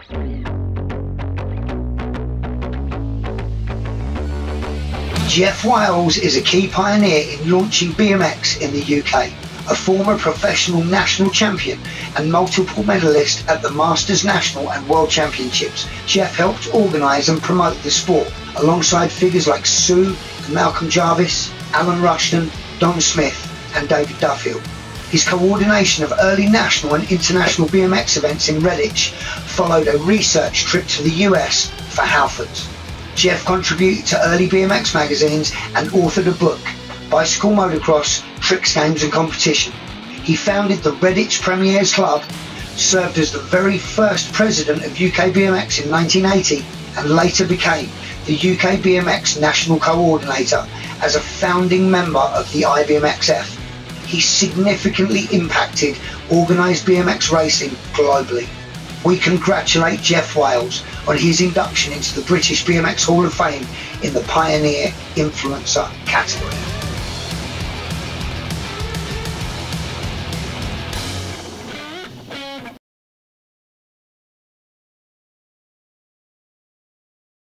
Geoff Wiles is a key pioneer in launching BMX in the UK. A former professional national champion and multiple medalist at the Masters National and World Championships, Geoff helped organise and promote the sport alongside figures like Sue and Malcolm Jarvis, Alan Rushton, Don Smith and David Duffield. His coordination of early national and international BMX events in Redditch followed a research trip to the US for Halfords. Geoff contributed to early BMX magazines and authored a book, Bicycle Motocross, Tricks, Games and Competition. He founded the Redditch Premiers Club, served as the very first president of UK BMX in 1980 and later became the UK BMX National Coordinator as a founding member of the IBMXF. He significantly impacted organised BMX racing globally. We congratulate Geoff Wiles on his induction into the British BMX Hall of Fame in the Pioneer Influencer category.